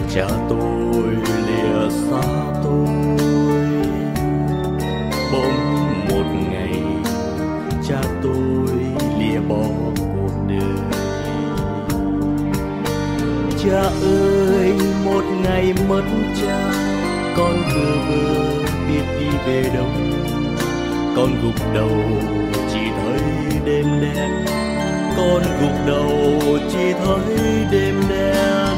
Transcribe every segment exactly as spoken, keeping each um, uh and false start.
cha tôi lìa xa tôi. Bỗng một ngày cha tôi lìa bỏ cuộc đời. Cha ơi, một ngày mất cha, con vừa vừa biết đi về đâu. Con gục đầu chỉ thấy đêm đen, con gục đầu chỉ thấy đêm đen.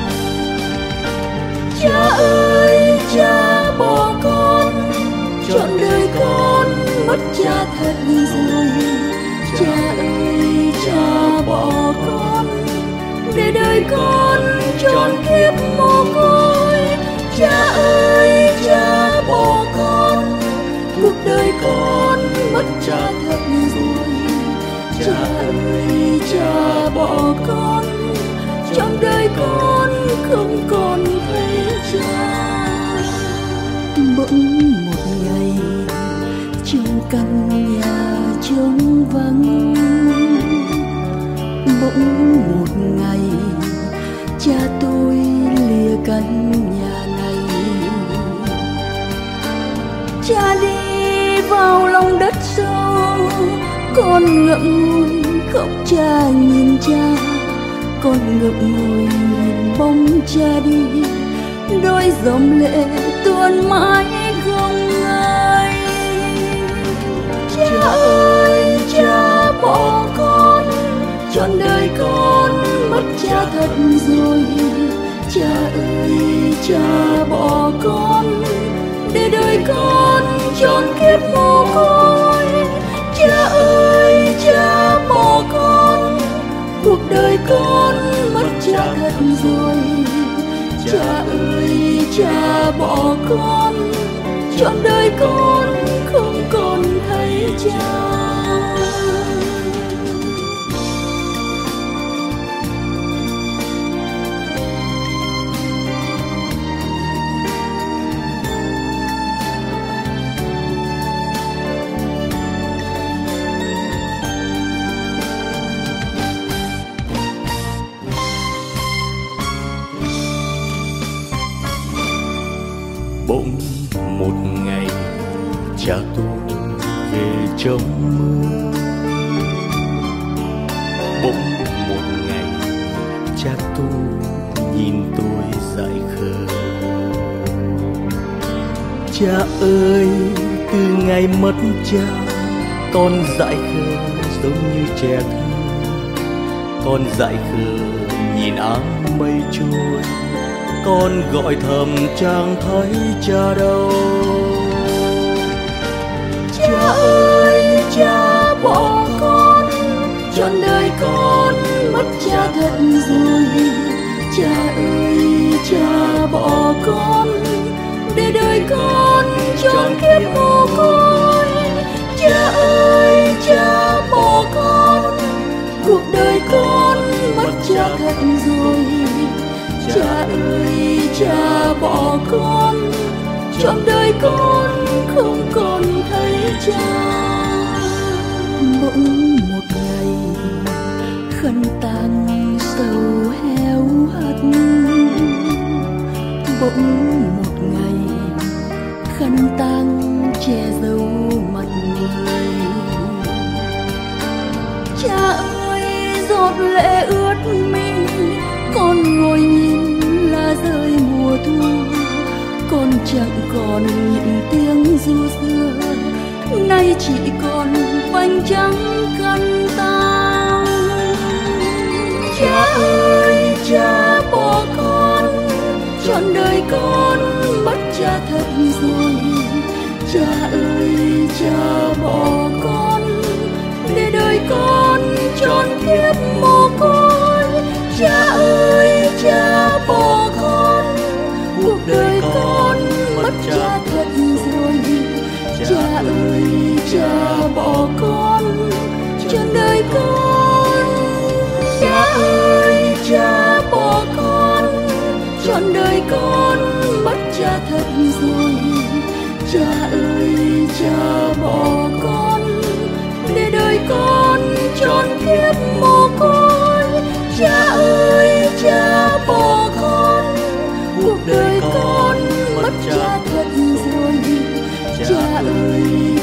Cha ơi, cha bỏ con, trọn đời con mất cha thật rồi. Cha ơi, cha bỏ con, để đời con trọn kiếp mồ côi. Cha ơi, cha bỏ con, cuộc đời con mất cha thật rồi. Cha ơi, cha bỏ con, trong đời con không còn thấy cha. Bỗng một ngày trong căn nhà trống vắng, bỗng một ngày cha tôi lìa căn nhà này. Cha đi vào lòng đất sâu, con ngậm ngùi khóc cha nhìn cha. Con ngậm ngùi nhìn bóng cha đi, đôi dòng lệ tuôn mãi không ngơi. Cha ơi, cha bỏ con, trọn đời con mất cha thật rồi. Cha ơi, cha bỏ con, để đời con trọn kiếp mồ côi. Cha ơi, cha bỏ con, cuộc đời con mất cha thật rồi. Cha ơi, cha bỏ con, trọn đời con không còn thấy cha. Bỗng một ngày cha tôi về trong mưa. Bỗng một ngày cha tôi nhìn tôi dại khờ. Cha ơi, từ ngày mất cha, con dại khờ giống như trẻ thơ. Con dại khờ nhìn áng mây trôi, con gọi thầm chẳng thấy cha đâu. Cha ơi, cha bỏ con, trọn đời con mất cha thật rồi. Cha ơi, cha bỏ con, để đời con trọn kiếp mồ côi. Cha ơi, cha bỏ con, cuộc đời con mất cha thật rồi. Cha ơi, cha bỏ con, trọn đời con không còn thấy cha. Bỗng một ngày khăn tang sầu héo hắt, bỗng một ngày khăn tang che giấu mặt người. Cha ơi, giọt lệ ướt mi, con ngồi nhìn lá rơi mùa thu. Con chẳng còn những tiếng ru xưa, nay chỉ còn vành trắng khăn tang. Cha ơi, cha bỏ con, trọn đời con mất cha thật rồi. Cha ơi, cha bỏ con, để đời con trọn kiếp mồ côi. Cha ơi, cha bỏ con, cuộc đời con mất cha thật rồi. Cha ơi, cha bỏ con, trọn đời con. Cha ơi, cha bỏ con, trọn đời con mất cha thật rồi. Cha ơi, cha bỏ con, để đời con trọn kiếp mồ côi. Cha ơi, cha bỏ con,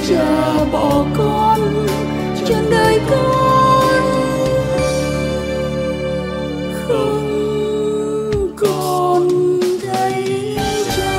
cha bỏ con trên đời con không còn thấy cha.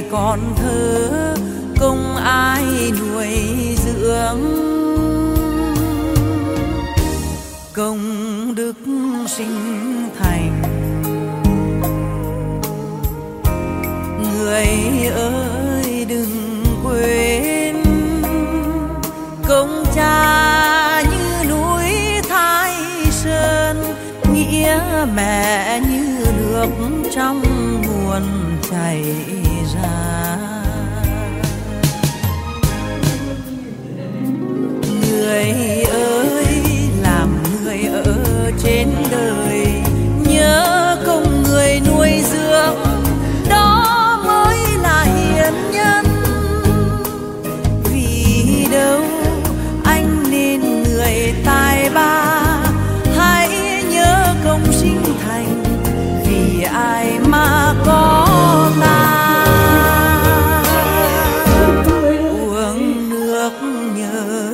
còn thơ không ai nuôi dưỡng. Công đức sinh thành, người ơi đừng quên công cha như núi Thái Sơn, nghĩa mẹ như nước trong nguồn chảy ra. Người ơi làm người ở trên đời, nhớ công người nuôi dưỡng, đó mới là hiền nhân. Vì đâu anh nên người tài ba, hãy nhớ công sinh thành, vì ai mà có ta. Uống nước nhớ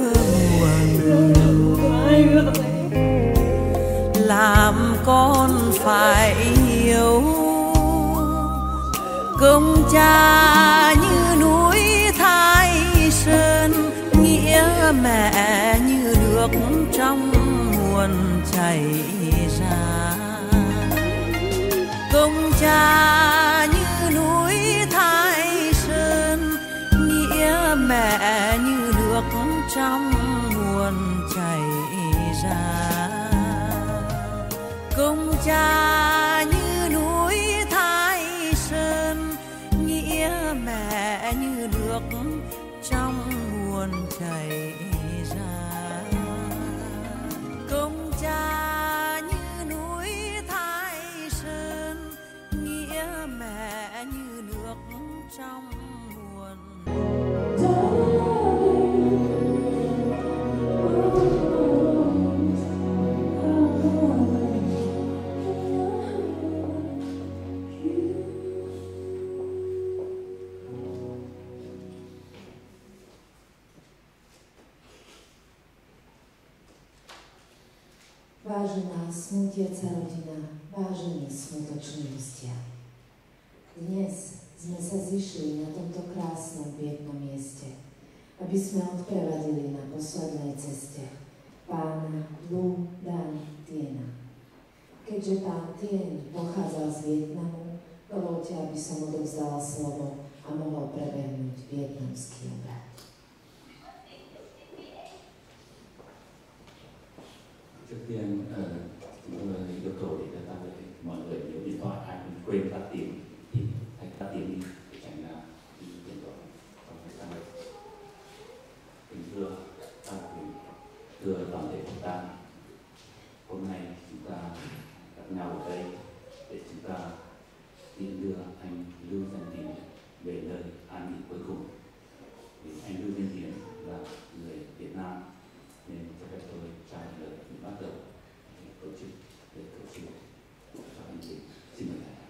nguồn, làm con phải hiểu công cha như núi Thái Sơn, nghĩa mẹ như nước trong nguồn chảy ra. Công cha như núi Thái Sơn, nghĩa mẹ như nước trong nguồn chảy ra. Công cha như núi Thái Sơn, nghĩa mẹ như nước trong nguồn chảy ra. Công cha như núi Thái Sơn, nghĩa mẹ như nước trong nguồn. Vážená smútiaca rodina, vážení smutoční hostia. Dnes sme sa zišli na tomto krásnom biednom mieste, aby sme odprevadili na poslednej ceste pána Lu Dan Tiena. Keďže pán Tien pochádzal z Vietnamu, dovolte, aby som odovzdala slovo a mohol prebehnúť vietnamský obrad. Trước tiên chúng tôi yêu cầu để tất cả mọi người nếu điện thoại ai cũng quên tắt tiếng thì hãy tắt tiếng đi để tránh là đi điện thoại không phải tăng lên. Kính thưa các quý, thưa toàn thể chúng ta, hôm nay chúng ta gặp nhau ở đây để chúng ta tiễn đưa anh Lưu Văn Tiến về nơi an nghỉ cuối cùng. Vì anh Lưu Văn Tiến là người Việt Nam nên cho phép tôi trao lời bắt đầu tổ chức để tổ chức cho anh chị. Xin mời thầy.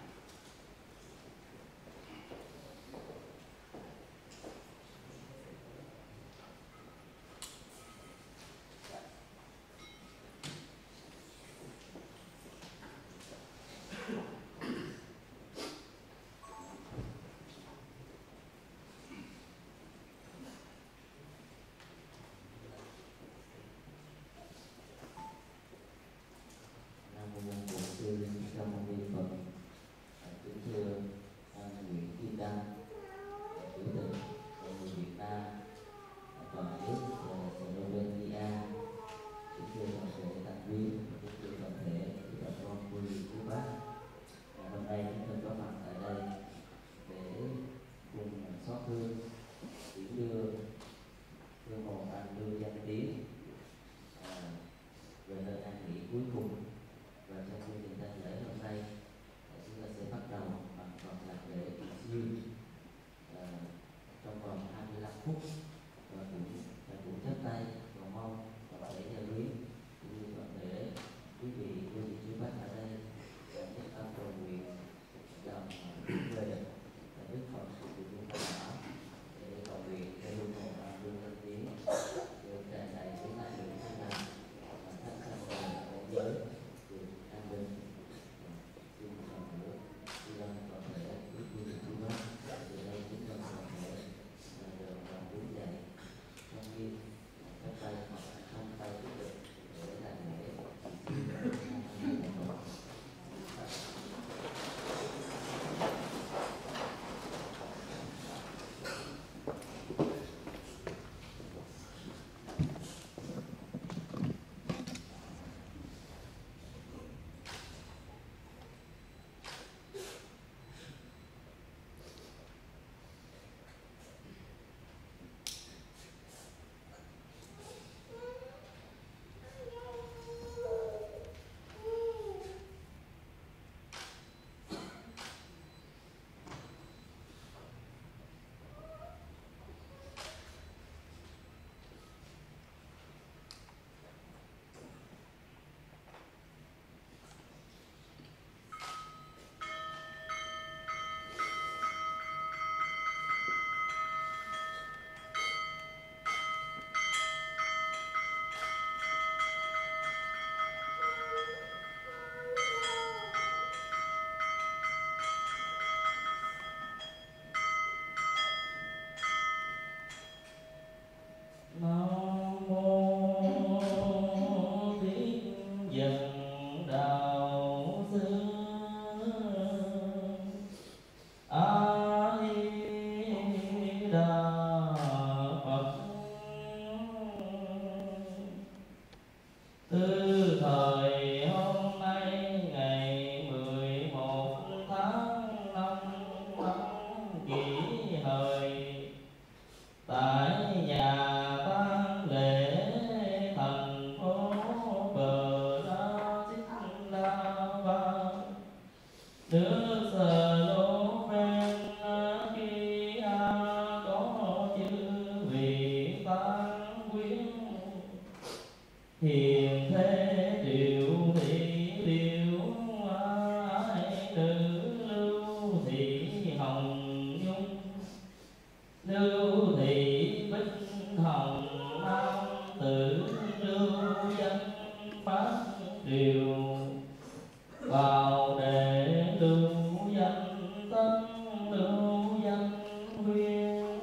hiền thế triệu thị liễu ái nữ lưu thị hồng nhung lưu thị bích hồng nam tử lưu danh phát triều vào để lưu danh tân lưu danh nguyên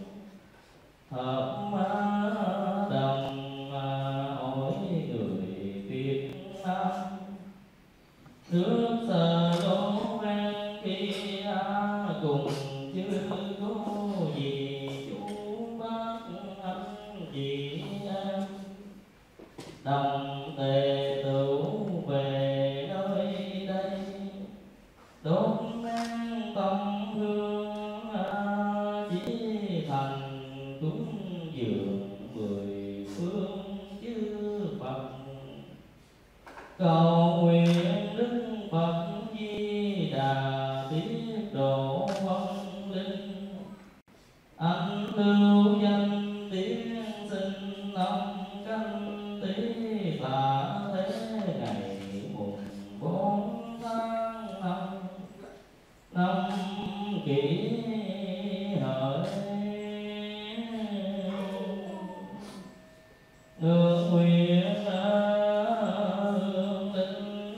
hợp đồng ổi người Việt Nam nước sở đô ven kia cùng chưa có gì chú bác anh chị em đồng tề tửu về nơi đây đốt nén tâm hương chỉ thành cúng dường mười phương chư Phật cầu nguyện Đức Phật Di Đà tiếp độ vong linh anh lưu danh tiến sinh năm canh tí là thế ngày mùng bốn tháng năm năm kỷ hợi nước nguyện hương linh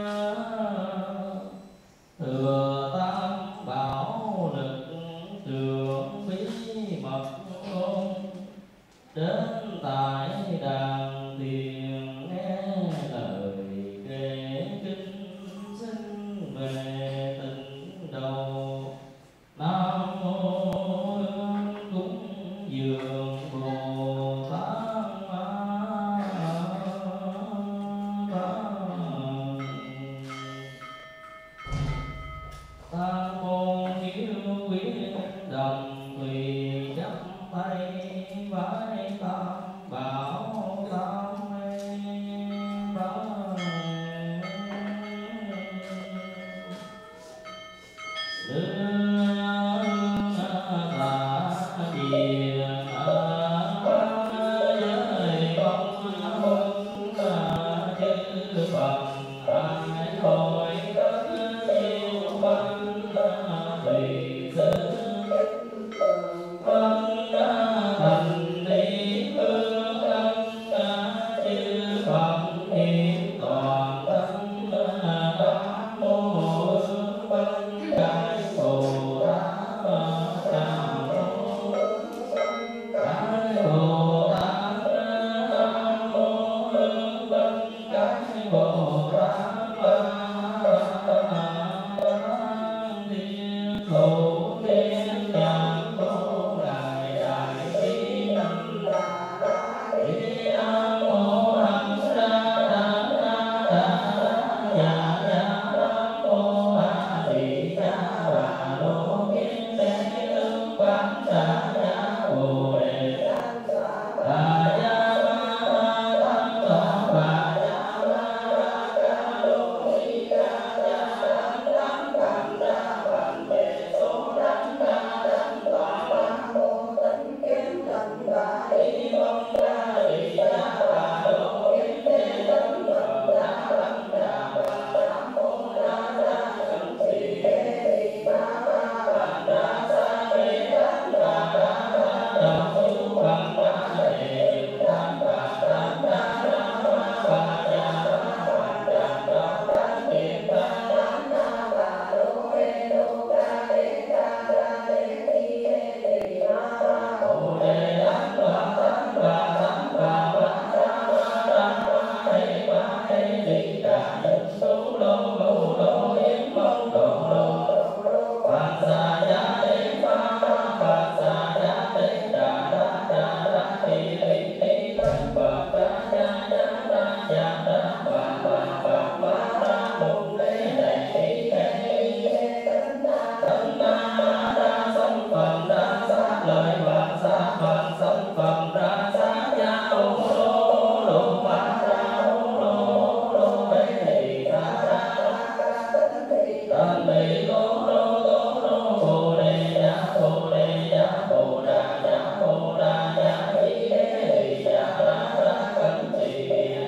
thừa tam bảo lực trưởng bí mật ngôn đến tại đàn thiền nghe lời kể kinh xin về tịnh đầu nam mô hương cúng dường Bồ Tát Ma tam môn hiếu quyết đồng tùy chấp tay vái tam bảo tam bảo Bồ Đà Di Đà Di Đà Di Đà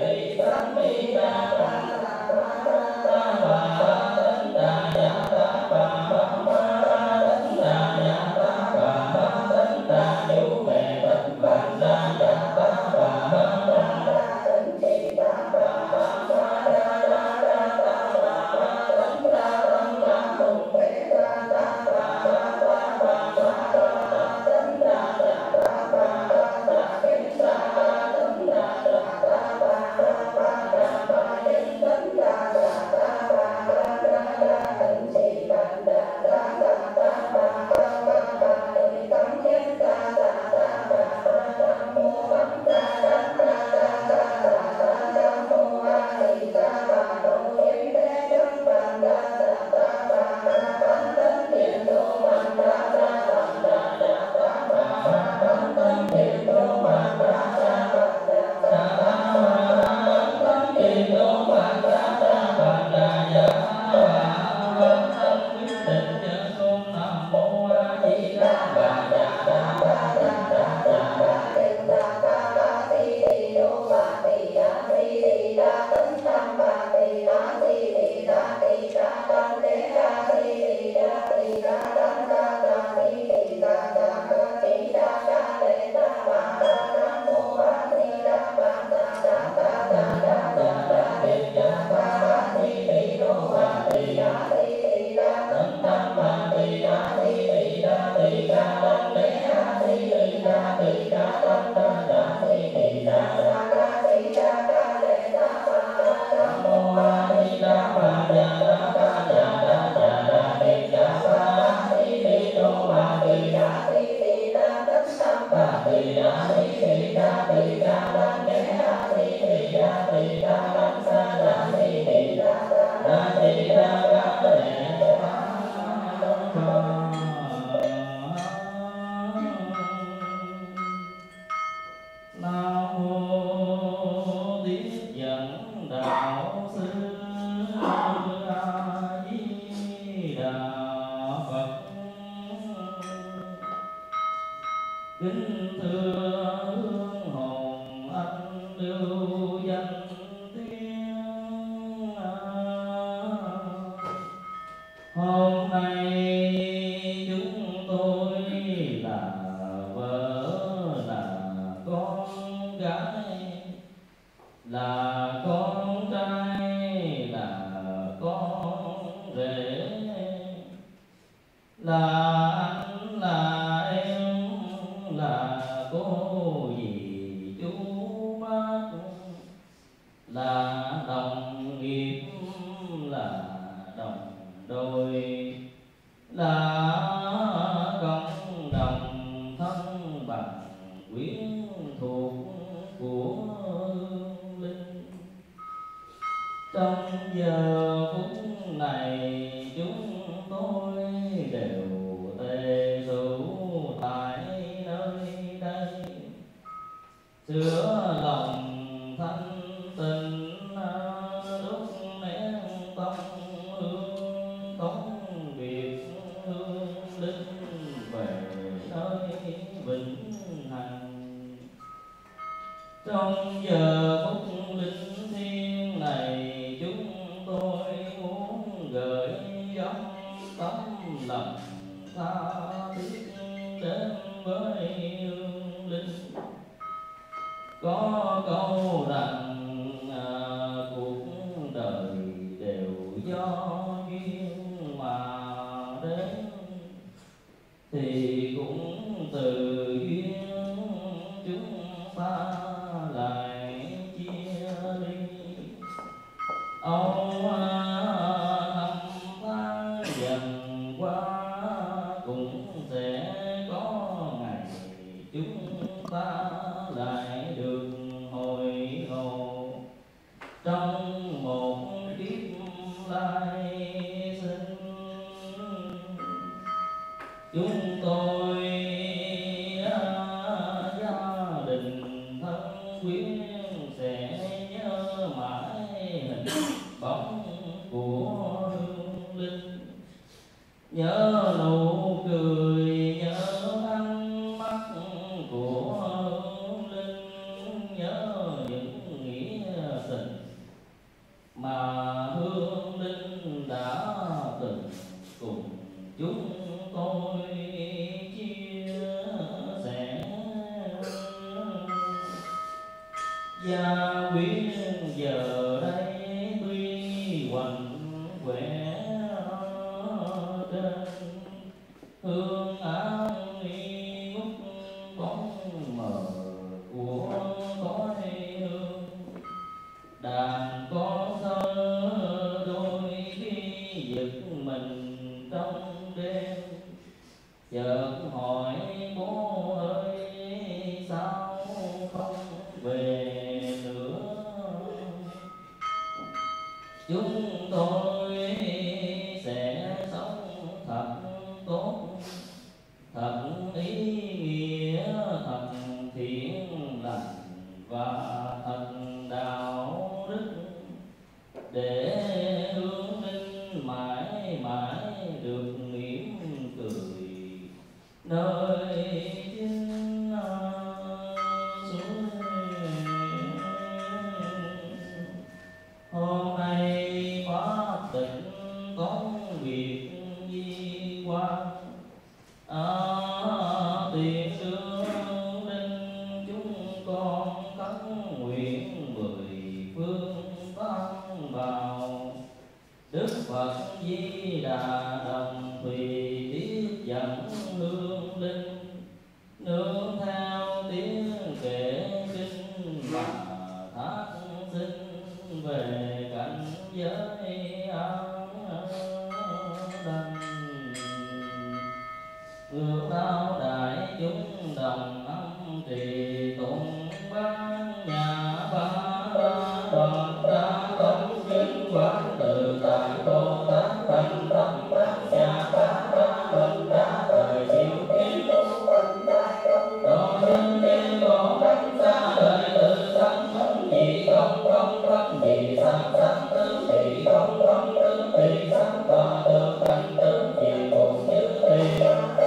trì tụng ban nhà ba la đoàn đa công chuyên quán tự tại Bồ Tát thành tâm ban nhà ba la đoàn đa thời diệu kiến độ nhân duyên có bánh ra đời tự tăng bánh nhị công công bánh nhị sang sang tư thị công công tư thị sang tòa được thành tư thị cùng như thị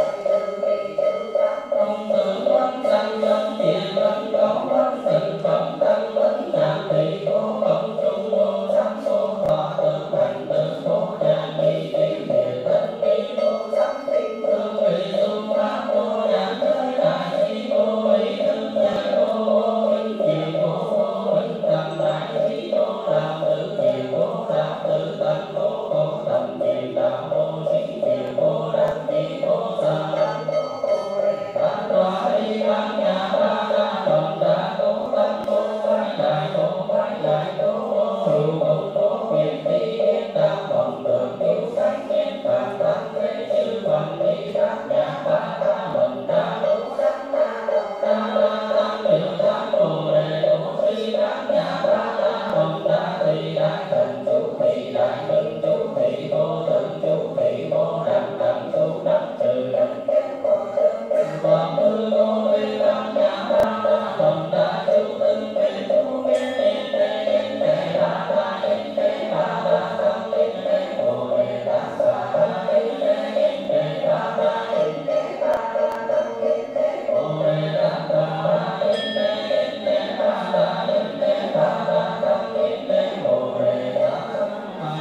công tử bánh sang bánh nhị bánh có bánh tình công tăng bánh nhạc thị cô công trung cô sang cô tòa được thành tư cô nhà nghi tìm địa tân nghi cô sang tinh tương vị tu pháp cô nhà nơi đại nghi cô ý thân nhà cô vinh gì cô cô vinh tầm đại nghi cô đạo tử gì cô đạo tử tầm cô cô tầm gì đạo cô sĩ gì cô đăng gì cô sa ta đoá đi ban nhà ba la đoàn đa cô tăng cô quay lại cô quay lại cô hữu công cô quyền đi biết ta còn được cứu cánh nên bàn tăng thế chư bằng đi các nhà ba la đoàn đa cô tăng ta ta ta biểu ta bồ đề cô đi các nhà ba la đoàn đa thì đại thần chú thị đại minh chú thị cô từng chú thị cô đẳng đẳng chú đẳng trừ đẳng toàn tư cô đi các nhà ba la đoàn đa chú từng về chú biết yên tê yên tê la la yên tê la la tăng yên tê bồ đề tát sa la yên tê yên tê la la yên tê la la tăng yên tê bồ đề tát sa la yên tê yên tê la la yên tê la la tăng yên tê bồ đề tát sa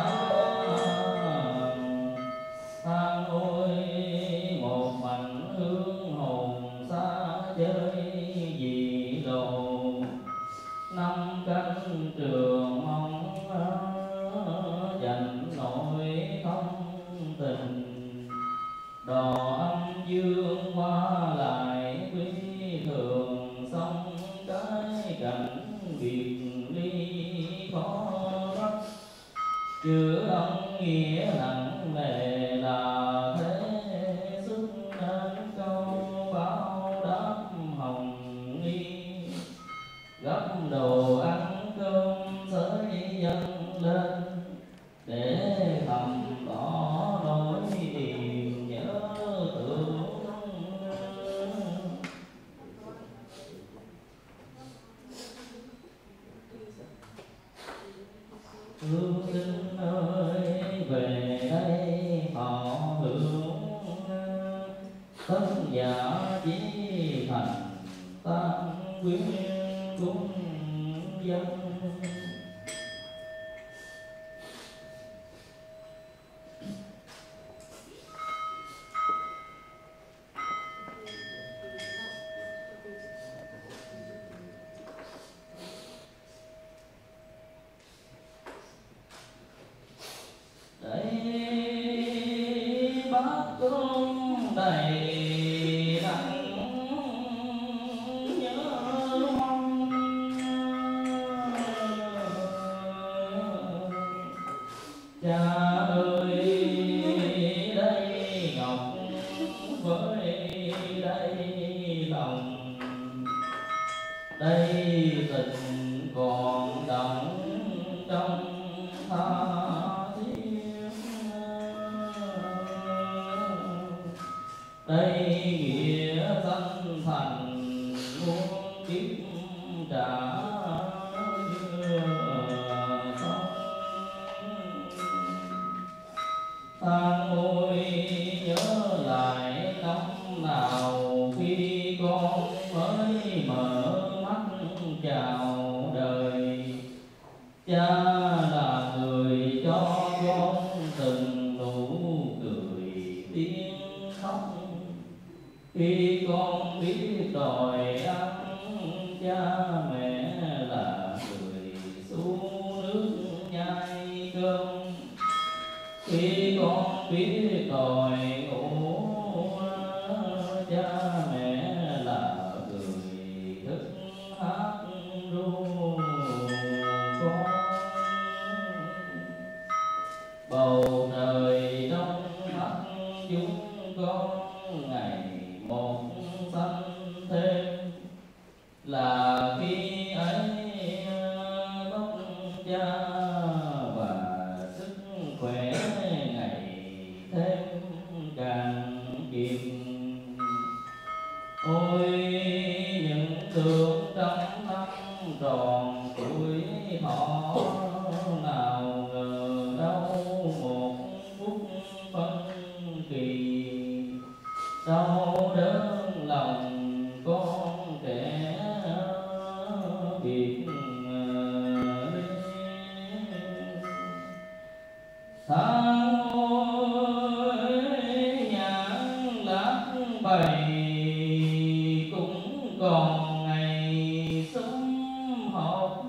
than ôi một mảnh hương hồn xa chơi dị đồ năm cánh trường mong dành nỗi thông tình đò âm dương qua lại quý thường sông cái cảnh biệt ly khó bắt chữ âm nghĩa nặng nề là thế sức nên câu báo đáp hồng nghi gấp đồ ăn cơm sới dâng lên để thầm tỏ nỗi niềm nhớ thương hương sinh ơi về đây họ hưởng tất giả chí thành tam quyến cung dân đây bát cơm đầy đặn nhớ mong cha ơi đây ngọc với đây lòng đây tình còn đậm trong tha đây nghĩa danh thành muôn kiếp trả vừa xong than ôi nhớ lại năm nào khi con mới mở mắt chào đời cha là người cho con từng nụ cười tiếng khóc khi con biết đòi ăn cha mẹ là người xuống nước nhai cơm khi con biết đòi ngủ cha mẹ là người thức hát ru con bầu trời đông mắt chúng con ngày một xanh thêm là khi ấy bốc cha và sức khỏe ngày thêm càng kiệt. Ôi những tưởng trong năm tròn tuổi thọ, nào ngờ đâu một phút phân kỳ, đau đớn lòng con trẻ biệt ly. Tháng ôi nhãn lát bày, cũng còn ngày sớm họp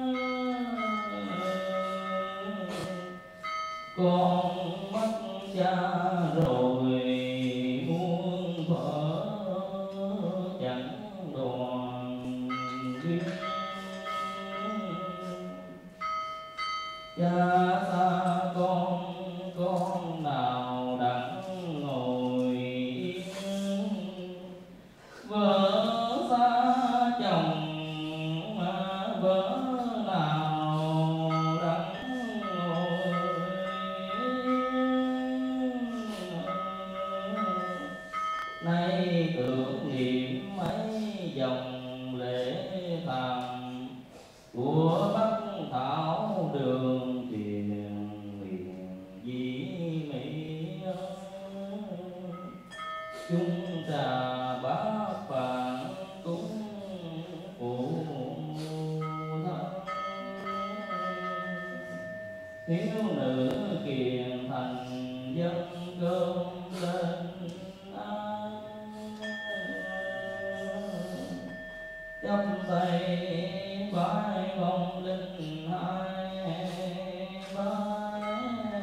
con mất cha rồi muôn thuở chẳng đoàn duyên. Cha xa con, con nào đặng ngồi yên, vợ xa chồng mà vợ nào đặng ngồi yên. Nay tưởng niệm mấy dòng lễ thầm của Bắc Thảo đường truyền miền Di Mỹ. Chung trà bát vàng cúng phụ thân, thiếu nữ kiền thành dân cơm lên ăn. Chắp tay bái vong linh hai bái,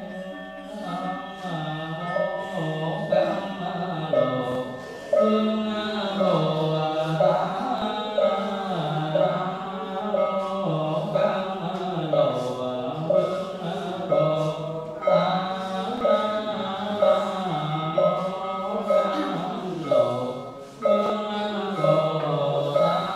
Nam mô Cam Lộ Phương Bồ Tát, Nam mô Cam Lộ Phương Bồ Tát, Nam mô Cam Lộ Phương Bồ Tát.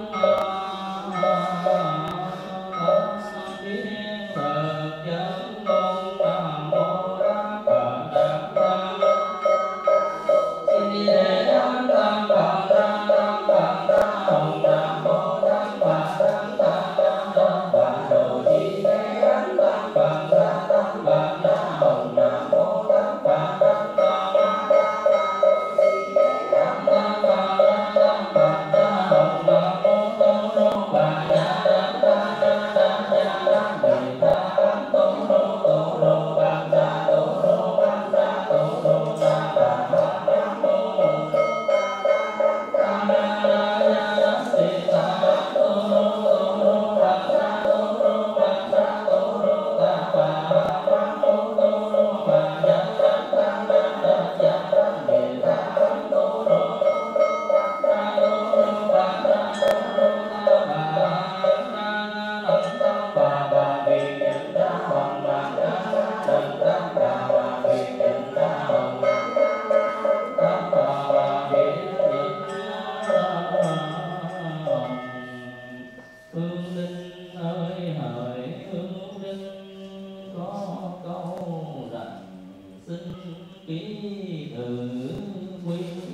Hương linh ơi hỡi hương linh, có câu rằng xin ký tự quy,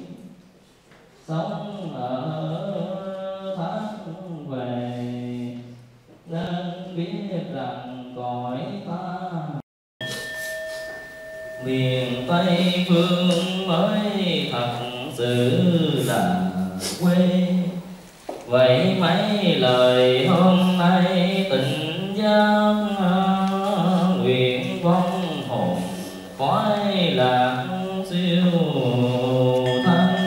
sống ở tháng về nên biết rằng cõi ta miền Tây phương mới thật sự là quê. Vậy mấy lời hôm nay tình giang, nguyện vong hồn khoái lạc siêu thân.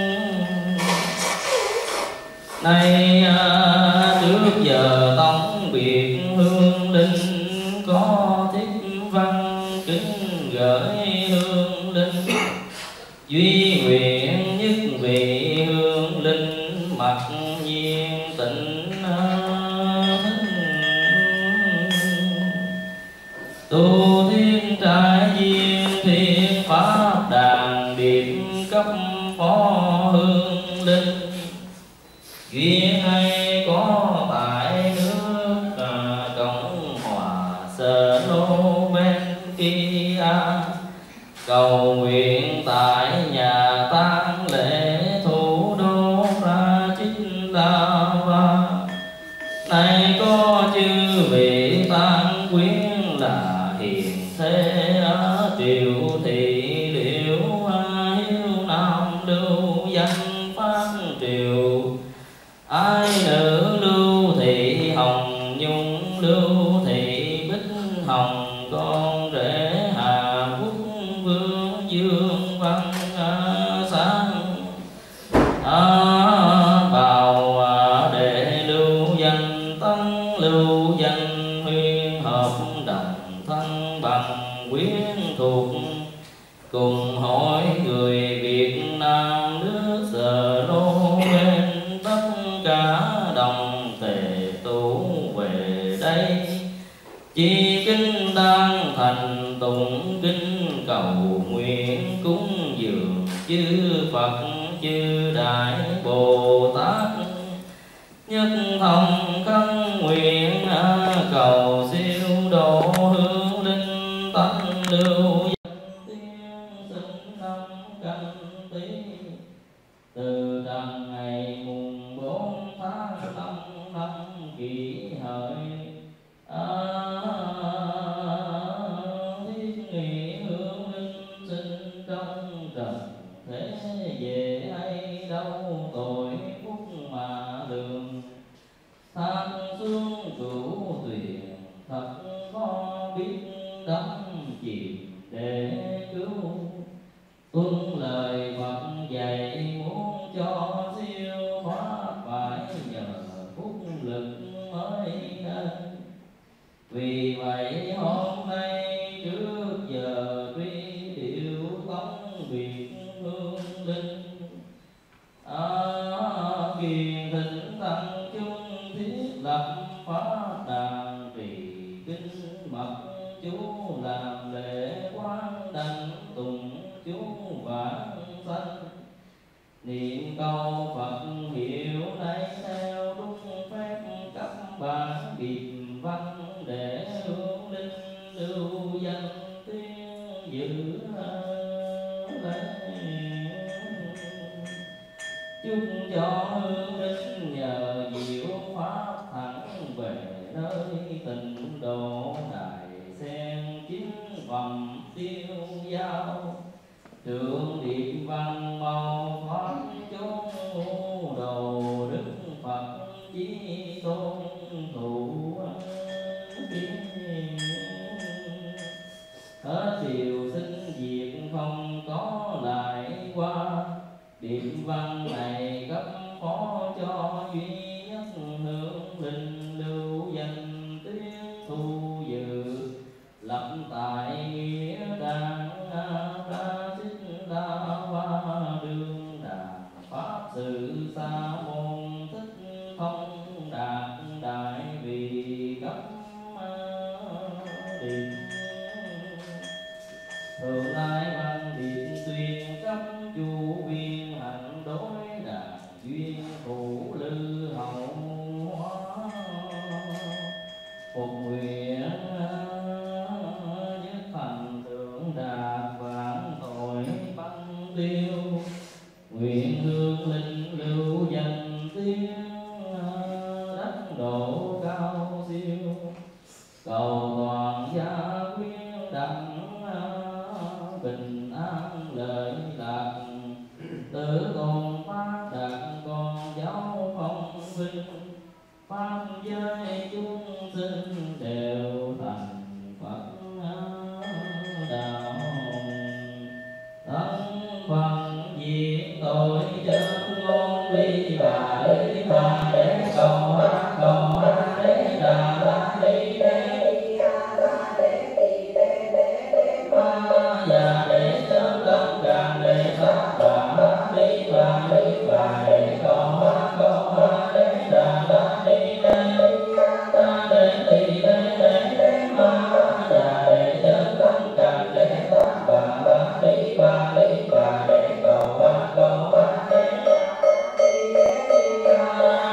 Nay trước giờ tống biệt hương linh, có tiếp văn kính gửi hương linh. Duy nguyện nhất vị hương linh mặc nhiên tịnh tu thiên trai duyên thiên pháp đàn điệp cấp phó hương linh. duyên hay có tại nước à, Cộng hòa Slovakia, cầu nguyện tại nhà tang lễ thủ đô Bratislava. Nay có chư vị tăng quyến là hiền thế ở triều thị liễu hiếu nam lưu danh phát triều, ai nữ lưu thị hồng nhung lưu thị bích hồng, con rể hà quốc vương dương văn sáng bào đệ lưu danh tân lưu danh huyên hợp đồng thân bằng quyến thuộc, cùng hỏi người Việt Nam nước Sở Lô bên tất cả đồng tề tụ về đây, chi kinh tăng thành tụng kinh cầu nguyện cúng dường chư Phật chư Đại Bồ Tát, nhất thông khấn nguyện cầu siêu độ hương linh tánh lưu danh tiên sinh năm canh tí, từ đằng ngày mùng bốn tháng năm năm kỷ hợi thiết nghị hương linh sinh trong trần thế về hay đâu tội phúc mà đường, tham xuống cửu tuyền thật khó biết đắm chìm để cứu, tuân lời Phật dạy muốn cho siêu thoát phải nhờ phúc lực mới nên. Vì vậy hôm nay trước giờ tuy điệu tống việc hương linh à, kiền thịnh tăng chung thiết lập pháp đàn trì kinh mật chú, làm lễ quán đảnh tùng chú vãng sanh, niệm câu Phật hiệu này theo đúng phép cấp bản biệt văn, để hương linh lưu danh tiếng giữ lấy. Chúc cho hương linh nhờ diệu pháp thẳng về nơi tịnh độ, đài sen chính phẩm tiêu giao, thượng điện văn màu thoát chốn đồ đức Phật chí tôn thủ. Hết điều sinh diệt không có lại qua, điện văn này cấp phó cho duy nhất hương linh lưu danh tiếng thu dự, lập tại nghĩa đàn Bratislava đương đàn pháp sự sa môn thích thông đạt đại vì cấp điện, thường lai văn điện tuyên cấp chu viên hạnh đối đàn duyên thủ lư hậu hóa, phục nguyện nhất thành thượng đạt vãn tội băng tiêu, nguyện hương linh lưu danh tiếng đắc độ cao siêu, cầu toàn gia quyến đặng bình an lợi lạc, tử tôn phát đạt con cháu phong vinh, pháp giới chúng sinh đều thành Phật đạo, thân phần diệt tội chân ngôn ly bà ly bà để cầu ha cầu ha để đà la ly đê già để chớp lâm càng để sát bà ly bà ly bà để cầu ha cầu ha để đà la ly đê ta để tỳ đê để để ma già để chớp lâm càng để sát bà ly bà ly bà để cầu ha cầu ha để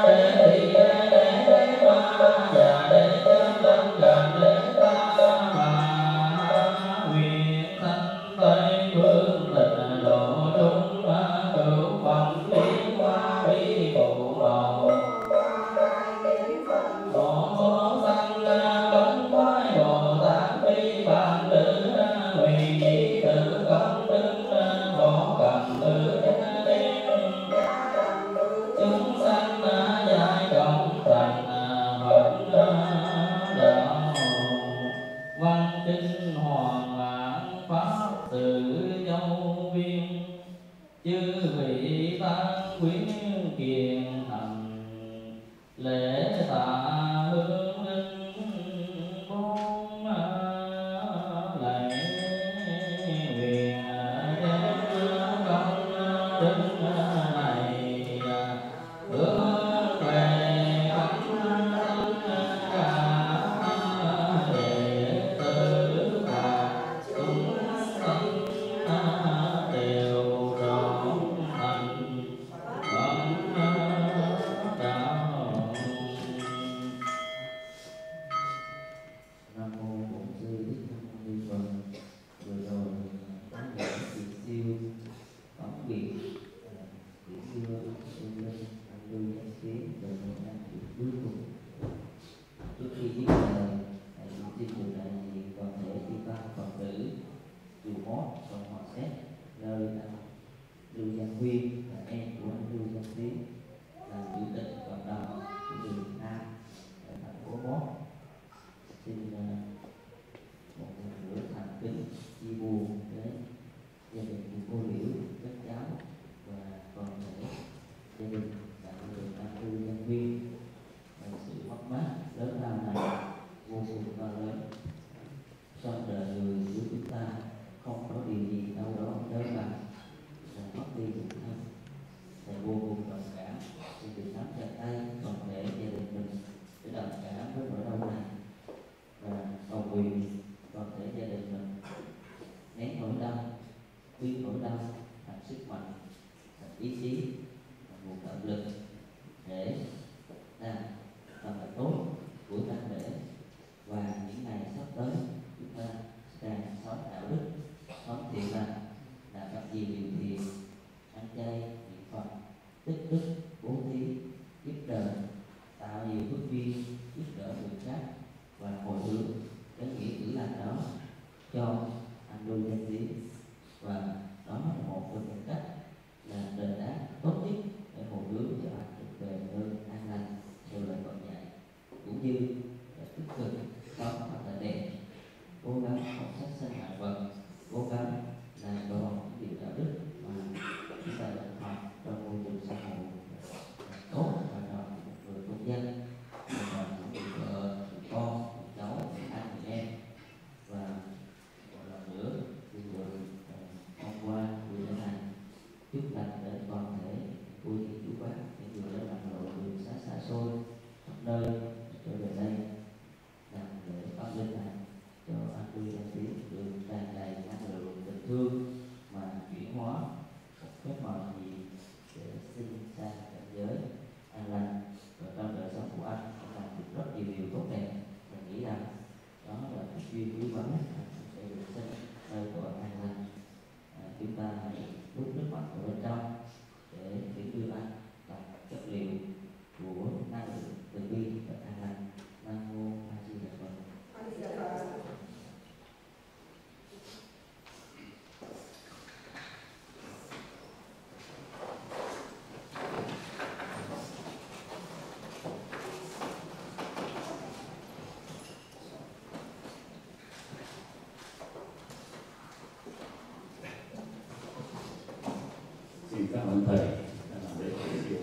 Cảm ơn thầy đã làm lễ khởi siêu.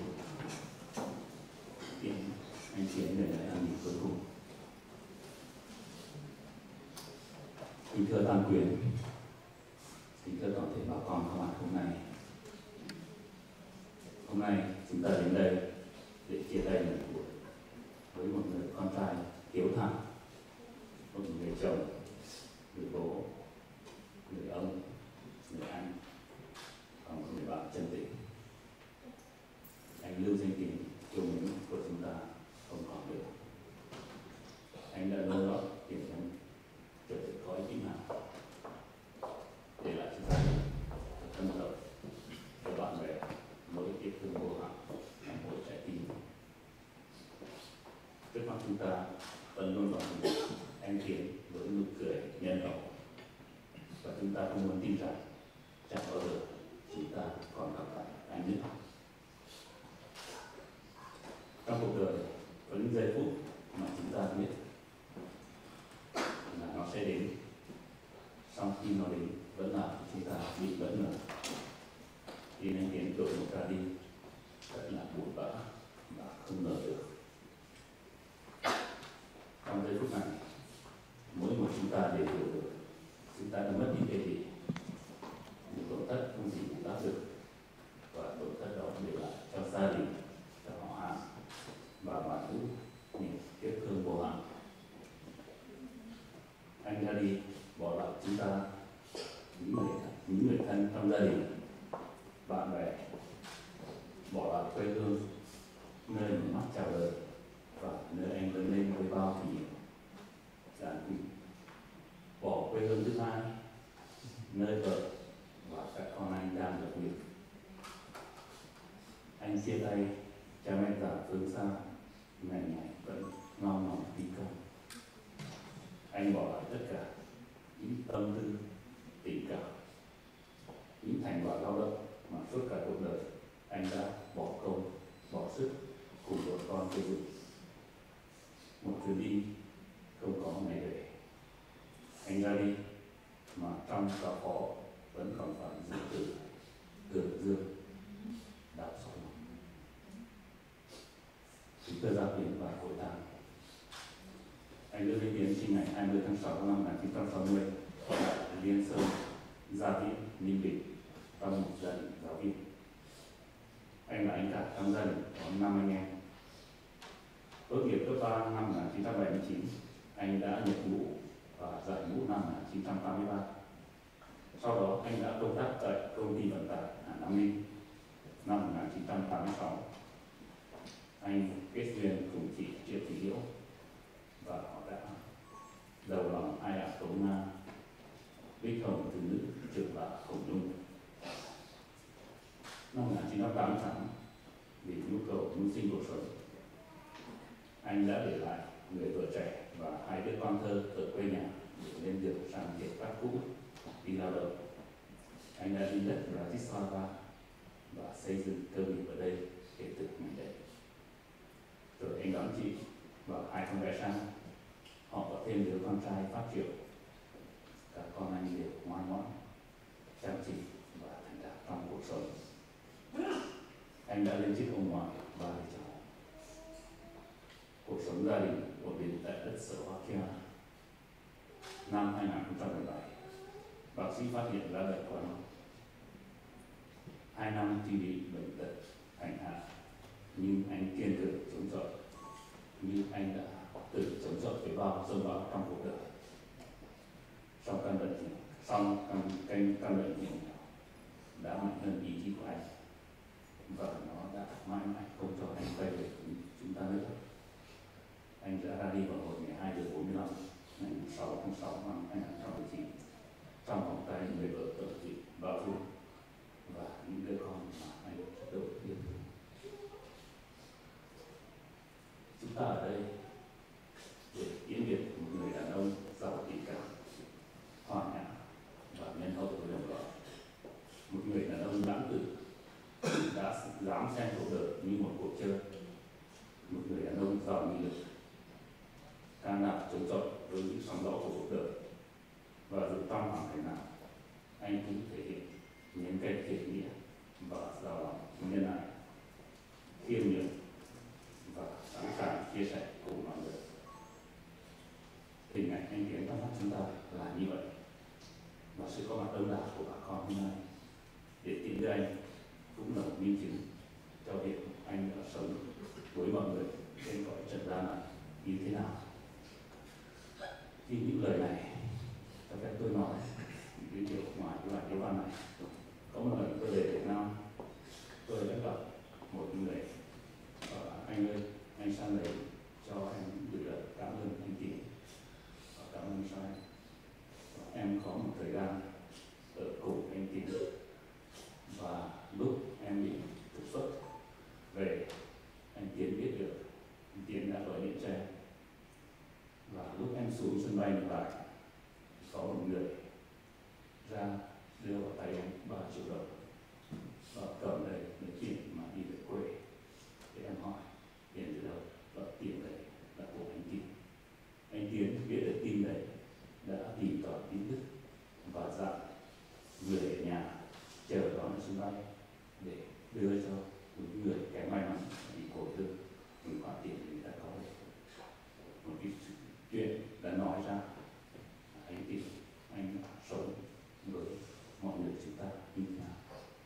Tiến anh Chiến để lại ăn nghỉ cuối cùng. Kính thưa Tam Quyền, kính thưa toàn thể bà con có mặt hôm nay. Hôm nay chúng ta đến đây để chia tay một buổi với một người con trai hiếu thảo, một người chồng, người bố, người ông, người anh, và một người bạn chân tình. Anh lưu danh kính yêu mến của chúng ta không còn được. Anh đã lâu đó tìm em trở về cõi vĩnh hằng, để lại cho gia đình thân tộc, cho bạn bè mỗi tiếc thương vô hạn trong mỗi trái tim. Trước mắt chúng ta vẫn luôn đón anh Tiến với nụ cười nhân hậu, và chúng ta không muốn tin rằng chẳng bao giờ chúng ta còn gặp lại anh nữa. Trong cuộc đời có những giây phút mà chúng ta biết là nó sẽ đến, sau khi nó đến vẫn là chúng ta bị bất ngờ. Khi anh Tiến đột ngột ra đi rất là buồn bã và không ngờ được. Trong giây phút này, mỗi một chúng ta đều hiểu được chúng ta đã mất đi cái gì. Những tổn thất không gì bù đắp được, và tổn thất đó để lại cho gia đình, cho họ phương xa ngày ngày vẫn ngon nòng đi công. Anh bỏ lại tất cả những tâm tư, tình cảm, những thành quả lao động mà suốt cả cuộc đời anh đã bỏ công, bỏ sức cùng vợ con xây dựng. Một chuyến đi không có ngày về. Anh ra đi mà trong cả phó vẫn còn phải giữ từ từ dương đào soi. Chúng tôi ra viện và hội táng. Anh đưa lên tiến sinh ngày hai mươi tháng sáu năm một nghìn chín trăm sáu mươi tại Liên Sơn, Gia Viễn, Ninh Bình trong một gia đình giáo viên. Anh là anh cả trong gia đình có năm anh em. Tốt nghiệp cấp ba năm một nghìn chín trăm bảy mươi chín, anh đã nhập ngũ và giải ngũ năm một nghìn chín trăm tám mươi ba. Sau đó anh đã công tác tại công ty vận tải Hà Nam Ninh. Năm một nghìn chín trăm tám mươi sáu, anh kết duyên cùng chị Triệu Thị Liễu và họ đã đầu lòng hai ạ tố Nga, Bích Hồng từ nữ trưởng bà Hồng Nhung. Năm một nghìn chín trăm tám mươi tám, vì nhu cầu mưu sinh cuộc sống, anh đã để lại người vợ trẻ và hai đứa con thơ ở quê nhà để lên đường sang Việt Bắc cũ đi lao động. Anh đã đi đất Bratislava và xây dựng cơ nghiệp ở đây kể từ ngày đấy. Rồi anh đón chị và hai con bé sang. Họ có thêm đứa con trai Pháp Triệu. Các con anh đều ngoan ngoãn, chăm chỉ và thành đạt trong cuộc sống. Anh đã lên chức ông ngoại ba đứa cháu. Cuộc sống gia đình ổn định tại đất sở Hoa Kia. Năm hai nghìn không trăm mười bảy, bác sĩ phát hiện ra bệnh của nó. Hai năm thì bị bệnh tật hành hạ, nhưng anh kiên cường chống chọi, như anh đã tự chống chọi với bao sông bão trong cuộc đời. Sau căn bệnh hiểm, sau căn căn căn bệnh hiểm đã mạnh hơn ý chí của anh, và nó đã mãi mãi không cho anh quay về với chúng ta nữa. Anh đã ra đi vào hồi mười hai giờ bốn mươi lăm ngày sáu tháng sáu năm hai nghìn không trăm mười chín trong vòng tay người vợ ở chị Bảo Dung và những đứa con mà anh rất đầu tiên. Chúng ta ở đây để tiễn biệt một người đàn ông giàu tình cảm, hòa nhã và nhân hậu với đồng loại. Một người đàn ông lãng tử đã dám xem cuộc đời như một cuộc chơi. Một người đàn ông giàu nghị lực, can đảm chống chọi với những sóng gió của cuộc đời, và dù trong hoàn cảnh nào anh cũng thể hiện những cái thể nghĩa và giàu lòng nhân ái, khiêm nhường và sẵn sàng chia sẻ cùng mọi người. Hình ảnh anh Tiến trong mắt chúng ta là như vậy, và sự có mặt đông đảo của bà con hôm nay để tiễn đưa anh cũng là một minh chứng cho việc anh đã sống với mọi người trên cõi trần gian này như thế nào. Khi những lời này cho phép tôi nói những điều ngoài cái bài điếu văn này, có một lần tôi về Việt Nam, tôi đã gặp một người và anh ơi, anh sang đây cho em gửi lời cảm ơn anh Tiến và cảm ơn sai. Em có một thời gian ở cùng anh Tiến, và lúc em bị trục xuất về, anh Tiến biết được anh Tiến đã gọi điện cho em, và lúc em xuống sân bay ngược lại có một người ra đưa vào tay em ba triệu đồng và cầm đây lấy tiền mà đi về quê. Thì em hỏi tiền từ đâu, và tiền đấy là của anh Tiến. Anh Tiến biết được tin đấy đã tìm tòi tin tức và dặn người ở nhà chờ đón ở sân bay để đưa cho những người kém may mắn bị cổ thương những khoản tiền người ta có đấy. Một cái chuyện đã nói ra anh Tiến, anh sống với mọi người chúng ta như thế nào.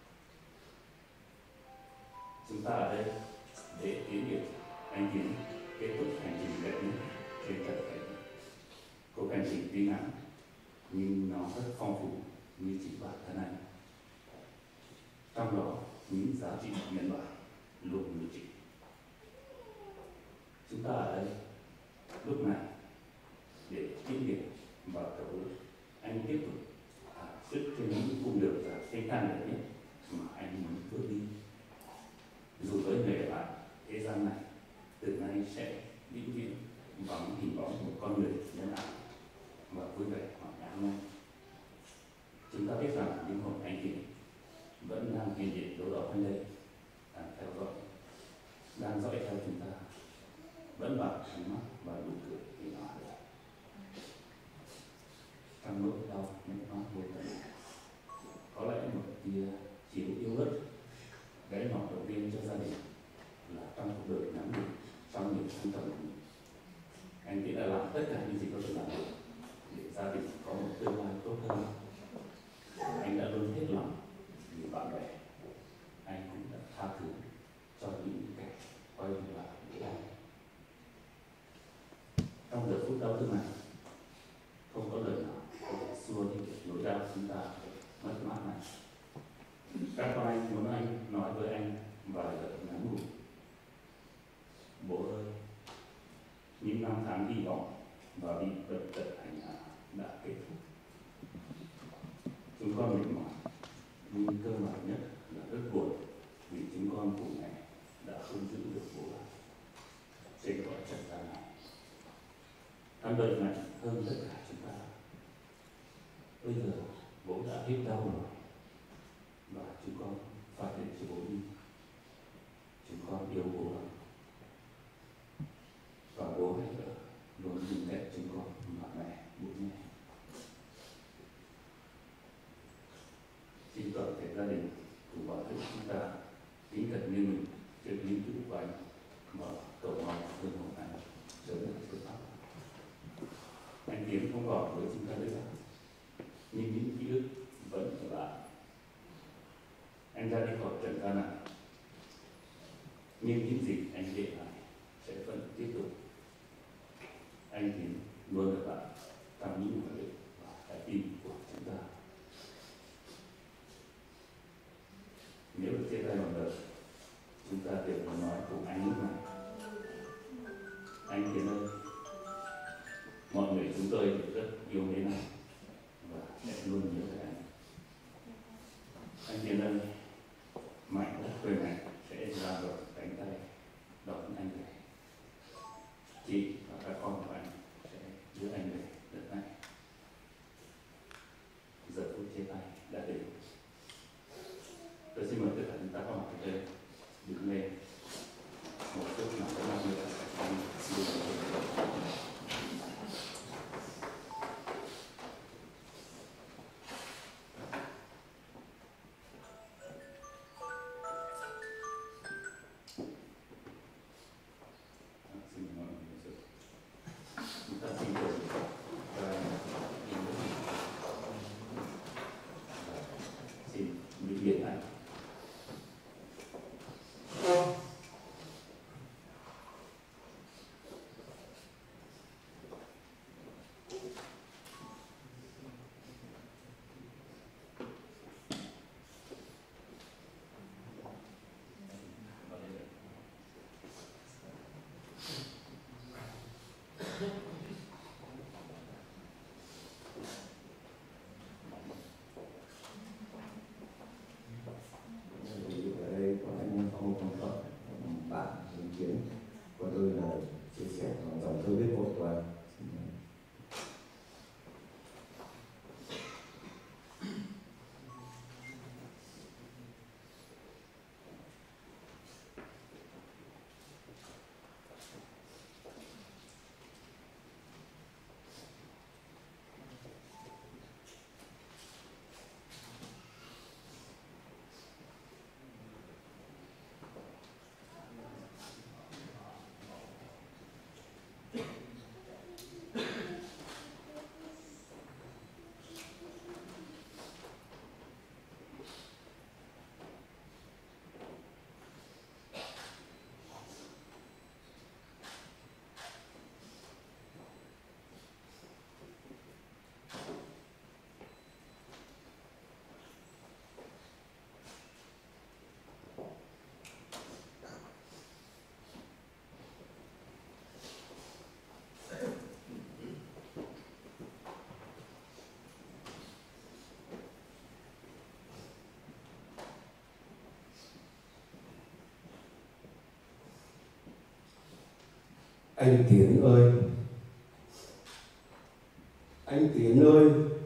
Chúng ta ở đây để tiến biệt anh Tiến kết thúc hành trình đẹp nhất trên trần thế. Cuộc hành trình tuy ngắn nhưng nó rất phong phú như chính bản thân anh. Trong đó những giá trị nhân bản luôn lưu trị. Chúng ta ở đây lúc này để tiến biệt và cầu ước anh tiếp tục thả sức trên những cung đường và thanh thang đẹp nhất mà anh muốn bước đi. Dù với người bạn thế gian này từ nay sẽ vĩnh viễn vắng hình bóng một con người nhân ái và vui vẻ hòa nhã hơn. Chúng ta biết rằng linh hồn anh Tiến vẫn đang hiện diện đâu đó quanh đây, đang theo dõi, đang dõi theo chúng ta, vẫn bằng ánh mắt và nụ cười hiền hòa. Trong nỗi đau mất mát vô tận, có lẽ một tia chiếu yếu ớt gáy mỏng đầu tiên cho gia đình là trong cuộc đời ngắn ngủi, trong những trung tâm của mình, anh Tiến đã làm tất cả những gì có thể làm được để gia đình có một tương lai tốt hơn. Anh đã luôn hết lòng vì bạn bè, anh cũng đã tha thứ cho những kẻ quay lại với anh. Trong giờ phút đau thương này, không có lời nào có thể xua đi nỗi đau chúng ta mất mát này. Các con anh muốn anh nói với anh vài lời ngắn ngủi. Bố ơi, những năm tháng hy vọng và bị bệnh tật hành hạ đã kết thúc. Chúng con mệt mỏi, nhưng cơ bản nhất là rất buồn vì chúng con cùng mẹ đã không giữ được bố trên cõi trần gian này. Căn bệnh này hơn tất cả chúng ta. Bây giờ bố đã hết đau rồi và chúng con phải để cho bố đi. Chúng con yêu bố lắm và bố hãy ở luôn nhìn đẹp chúng con mà mẹ bố nhé. Xin toàn thể gia đình cùng bảo thức chúng ta kính cẩn như mình trước những chữ của anh và cầu mong hương hồn anh sớm được xuất phát. Anh Tiến không còn với chúng ta nữa, nhưng những ký ức vẫn ở lại. Anh ra đi khỏi trần gian này, nhưng những gì anh để lại sẽ vẫn tiếp tục. Anh Tiến luôn ở lại trong những hoạt động và trái tim của chúng ta. Nếu được chia tay bằng đời, chúng ta đều muốn nói cùng anh lúc này: anh Tiến ơi, mọi người chúng tôi rất yêu mến anh và sẽ luôn nhớ về anh. Anh Tiến ơi, mảnh đất quê mẹ sẽ ra rộng cánh tay đón anh về. Chị và các con của anh sẽ đưa anh về đất này. Giờ phút chia tay đã đến. Tôi xin mời tất cả chúng ta có mặt ở đây đứng lên một chút nào đó làm được anh đưa Anh Tiến ơi, anh Tiến ơi,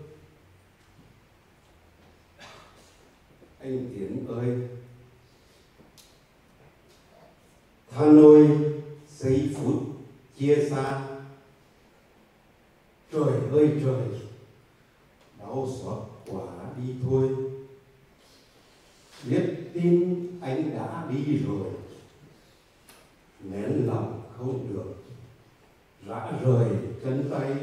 anh Tiến ơi, Hà Nội giây phút chia xa, trời ơi trời, đau xót quá đi thôi. Biết tin anh đã đi rồi, nén lòng không được, rã rời chân tay.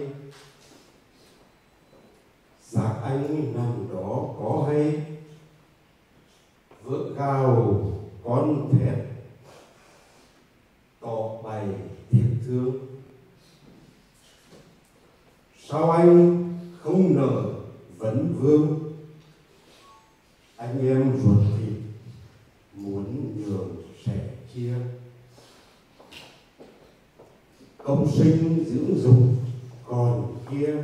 Xác anh nằm đó có hay, vợ gào con thét, tỏ bày tiếc thương. Sao anh không nỡ vấn vương, anh em ruột thịt muốn nhường sẻ chia. Công sinh dưỡng dục còn kia,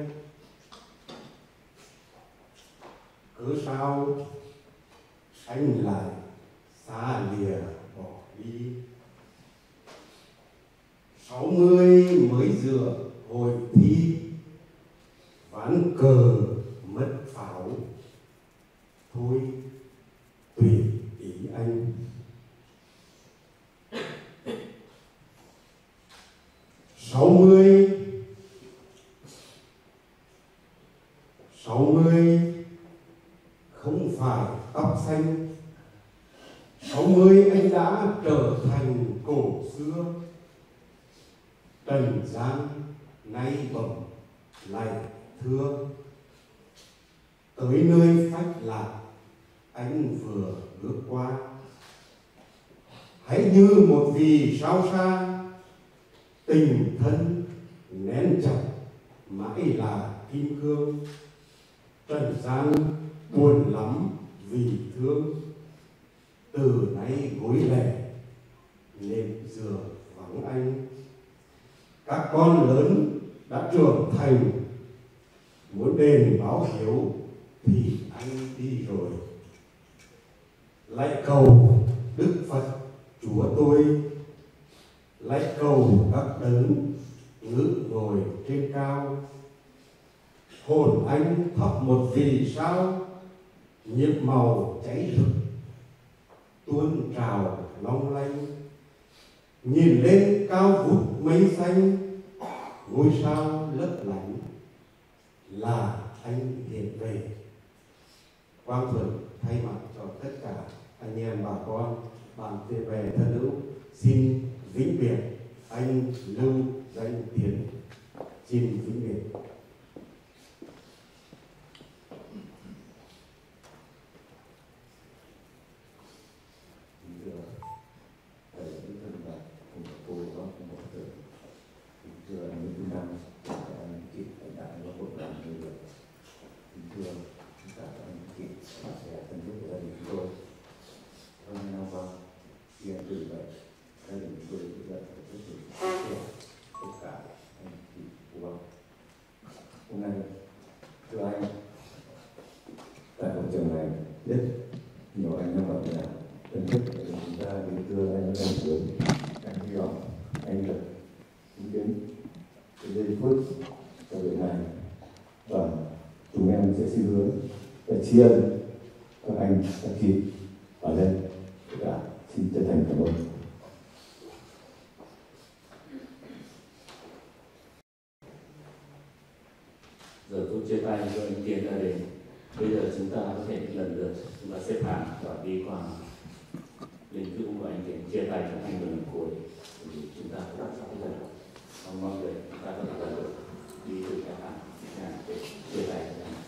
cớ sao anh lại xa lìa bỏ đi. Sáu mươi mới dựa hội thi, ván cờ mất pháo, thôi tùy ý anh. Sáu mươi sáu mươi không phải tóc xanh, sáu mươi anh đã trở thành cổ xưa. Trần gian nay bẩm lại thưa, tới nơi phách lạc anh vừa bước qua. Hãy như một vì sao xa, tình thân nén chặt mãi là kim cương. Trần gian buồn lắm vì thương, từ nay gối lẻ nệm giường vắng anh. Các con lớn đã trưởng thành, muốn đền báo hiếu thì anh đi rồi. Lạy cầu Đức Phật Chúa tôi, lạy cầu các đấng ngự ngồi trên cao. Hồn anh thắp một vì sao, nhiệt màu cháy rực tuôn trào long lanh. Nhìn lên cao vút mây xanh, ngôi sao lấp lánh là anh hiện về. Quang Thuận thay mặt cho tất cả anh em bà con bạn bè thân hữu xin vĩnh biệt anh Lưu Danh Tiến. Xin vĩnh biệt. Tri ân các anh, các chị ở đây đã xin chân thành cảm ơn. Giờ phút chia tay cho anh Tiến gia đình. Bây giờ chúng ta có thể lần lượt chúng ta xếp hàng và đi qua Linh Dũng và anh Tiến chia tay các anh lần cuối. Thì chúng ta đã sẵn sàng. Mong mọi người chúng ta có thể lần lượt đi từ các hàng để chia tay các anh.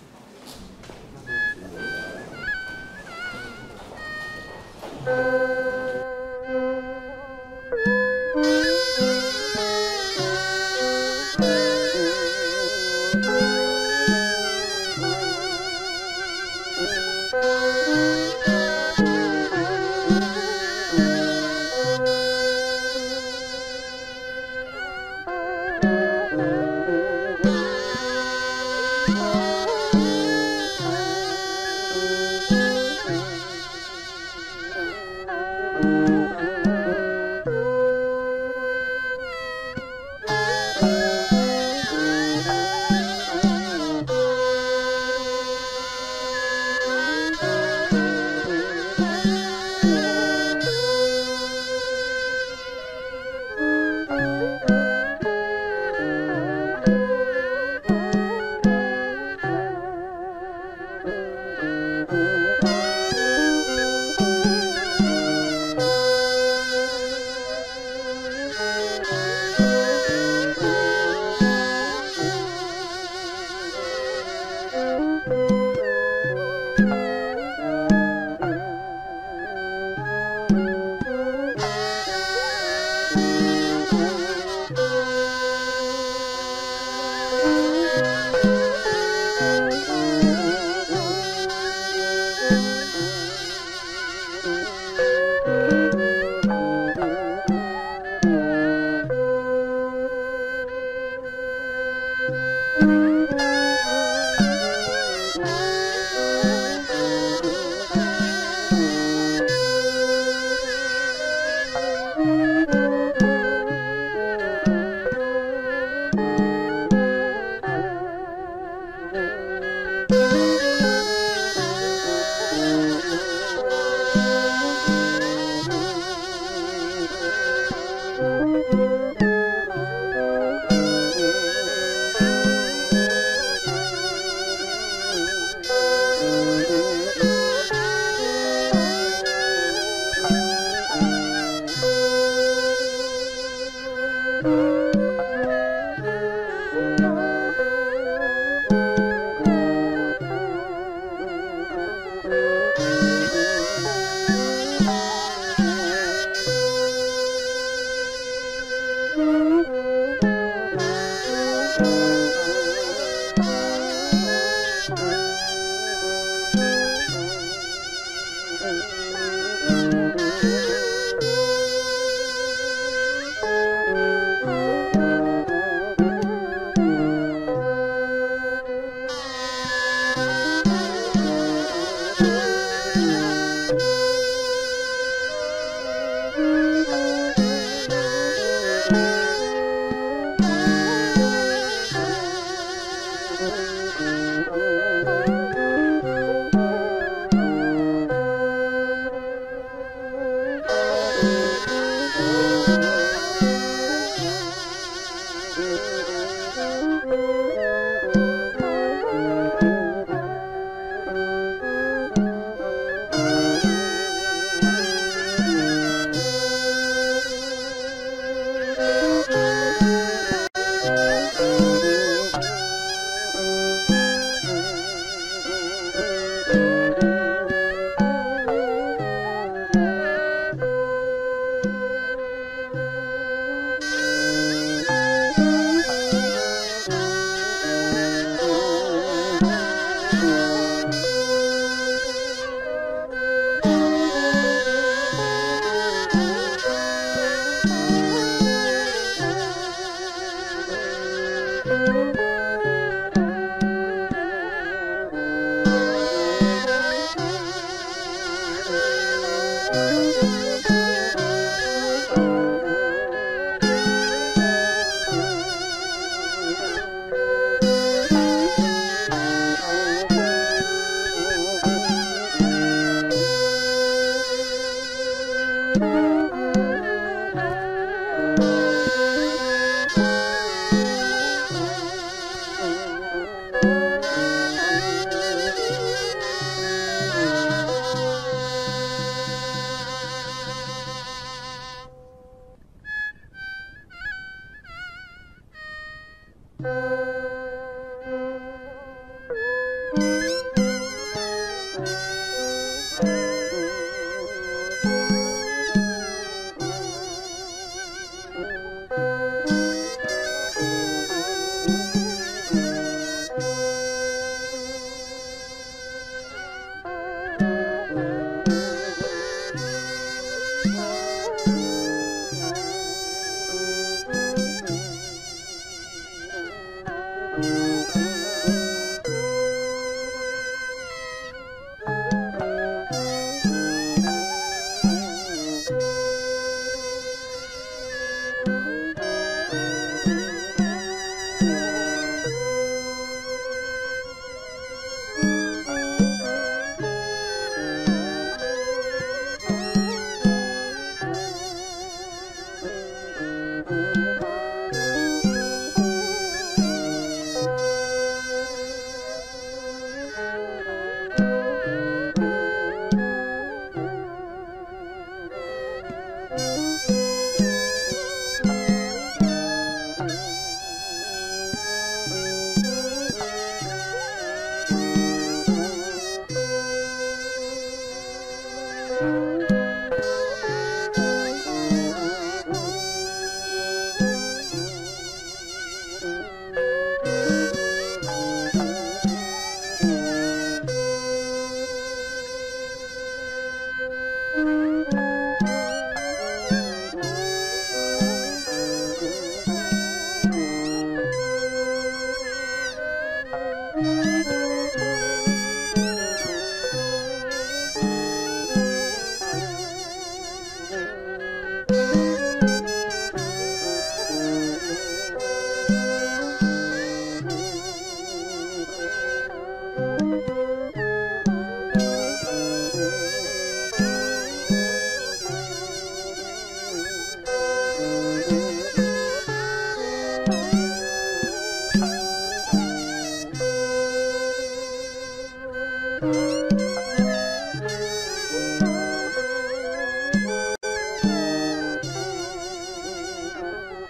Thank you.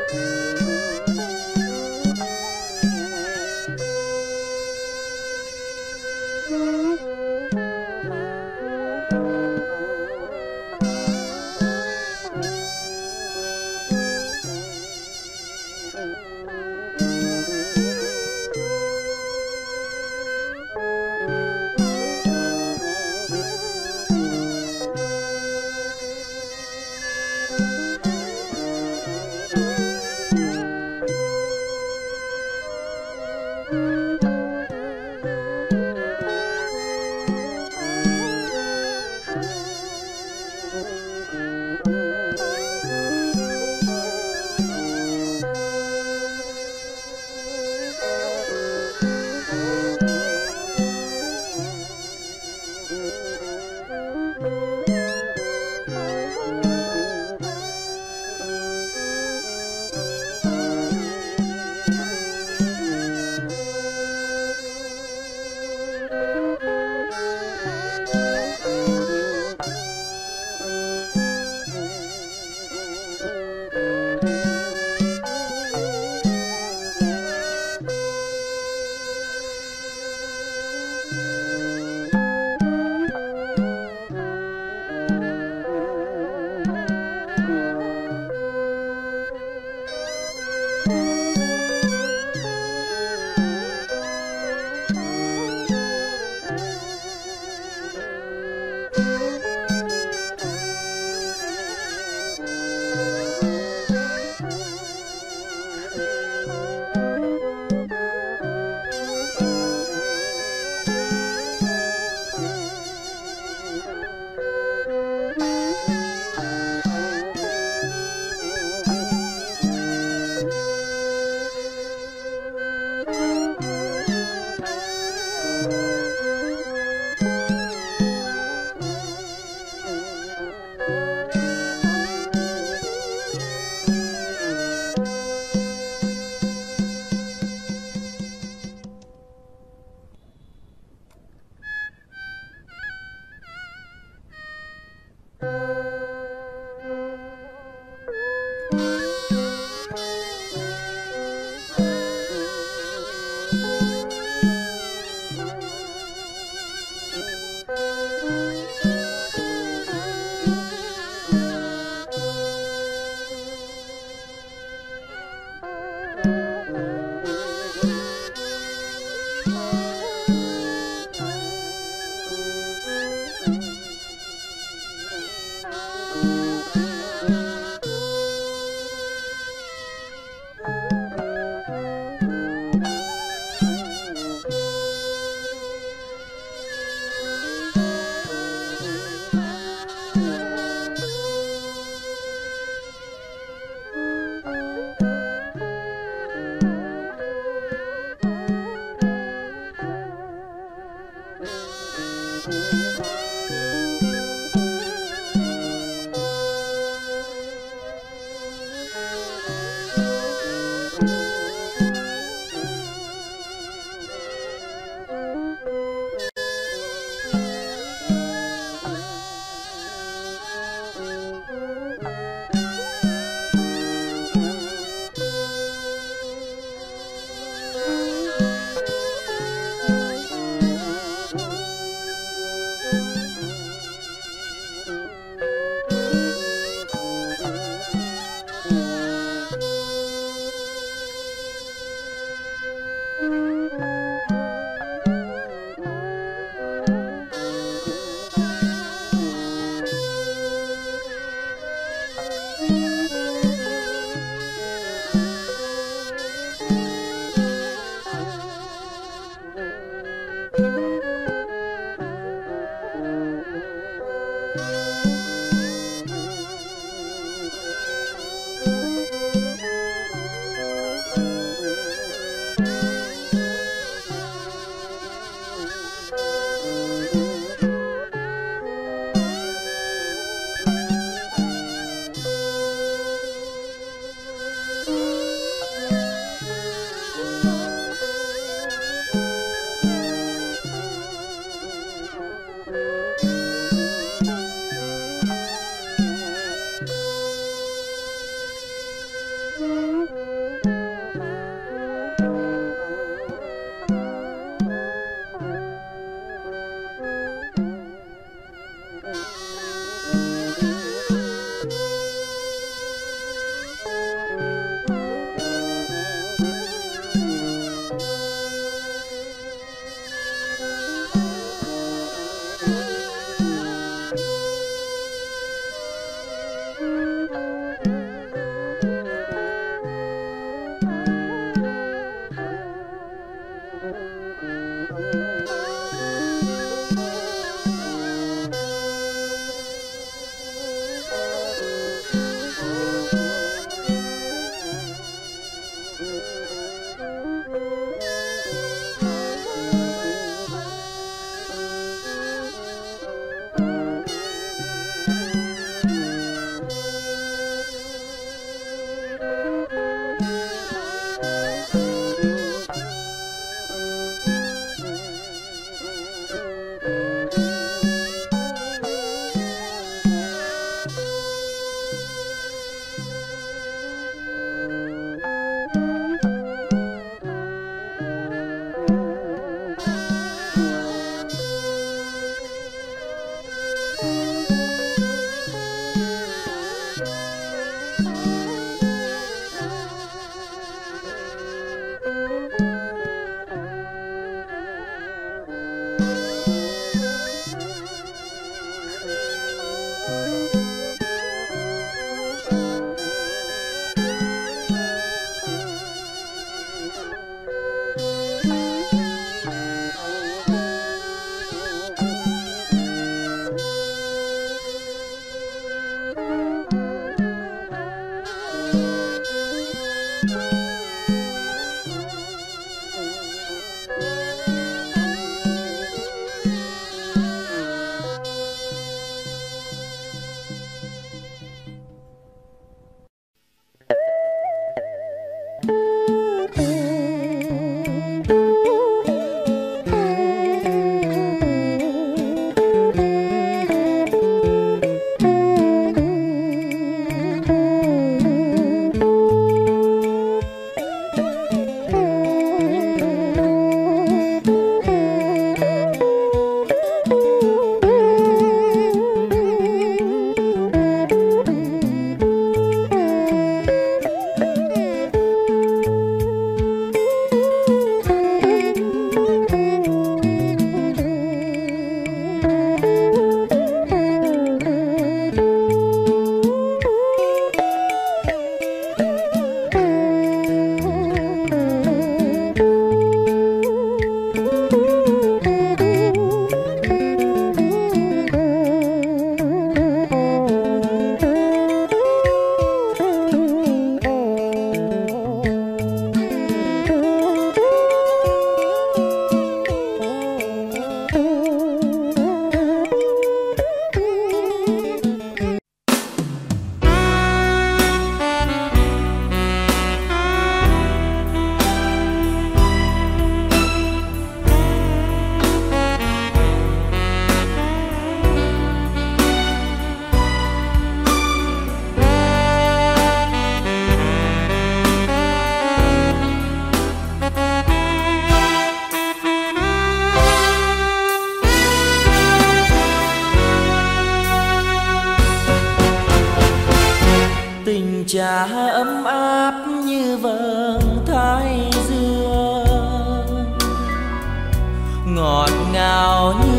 Thank you.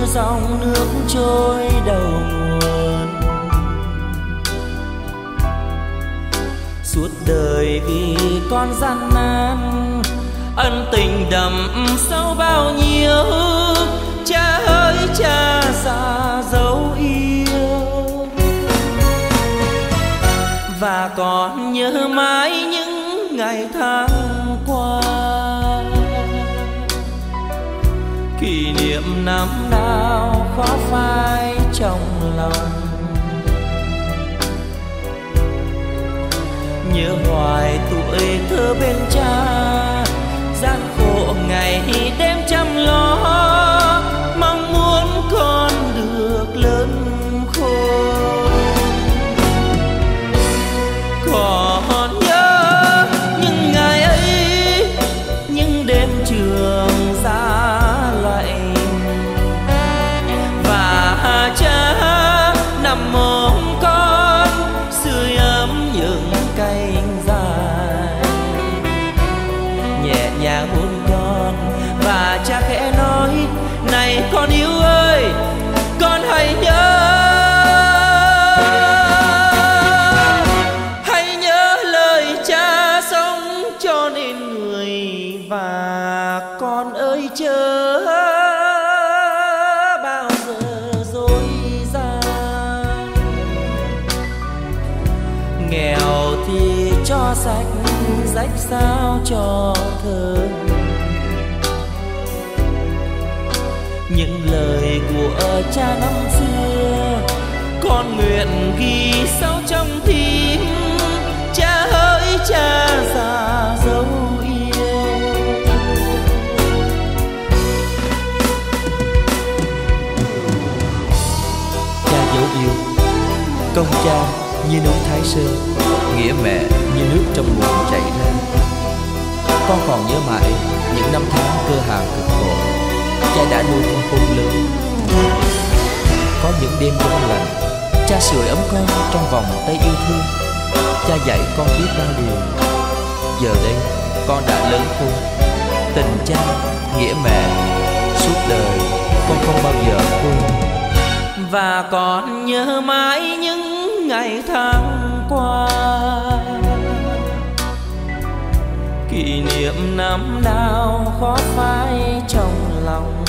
dòng nước trôi đầu nguồn. Suốt đời vì con gian nan, ân tình đậm sâu bao nhiêu, cha ơi cha già dấu yêu. Và còn nhớ mãi những ngày tháng qua, kỷ niệm năm nào khó phai trong lòng. Nhớ hoài tuổi thơ bên cha, gian khổ ngày đêm chăm lo, mong muốn con được lớn khôn. Còn nhớ những ngày ấy, những đêm trường giá lạnh, và cha nằm ôm con sưởi ấm những cánh dài, nhẹ nhàng hôn con và cha khẽ nói: này con yêu ơi, con hãy nhớ, hãy nhớ lời cha sống cho nên người. Và con ơi chớ bao giờ dối gian, nghèo thì cho sạch, rách sao cho thơ. Những lời của cha năm xưa con nguyện ghi sâu trong tim, cha ơi cha già dấu yêu. Cha dấu yêu, công cha như núi Thái Sơn, nghĩa mẹ như nước trong nguồn chảy ra. Con còn nhớ mãi những năm tháng cơ hàn cực khổ, cha đã nuôi con khôn lớn. Có những đêm giông lạnh, cha sưởi ấm con trong vòng tay yêu thương. Cha dạy con biết bao điều. Giờ đây con đã lớn khôn, tình cha, nghĩa mẹ, suốt đời con không bao giờ quên. Và còn nhớ mãi những ngày tháng qua, kỷ niệm năm nào khó phai trong lòng.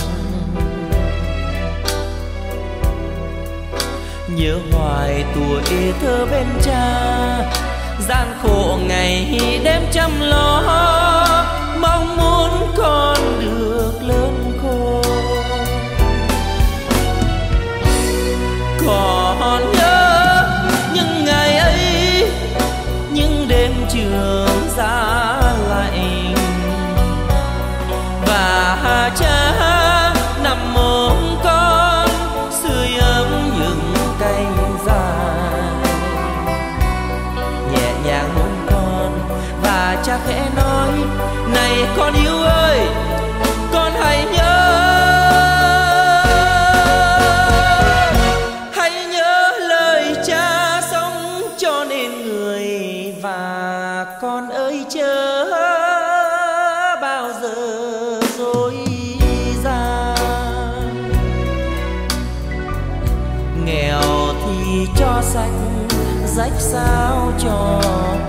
Nhớ hoài tuổi thơ bên cha, gian khổ ngày đêm chăm lo, mong muốn con được lớn khôn. Còn nhớ những ngày ấy, những đêm trường giá lạnh, và cha nằm ôm con sưởi ấm những cánh dài, nhẹ nhàng hôn con và cha khẽ nói: này con yêu ơi, con hãy nhớ, hãy nhớ lời cha sống cho nên người. Và con ơi chớ bao giờ dối gian, nghèo thì cho sạch, rách sao cho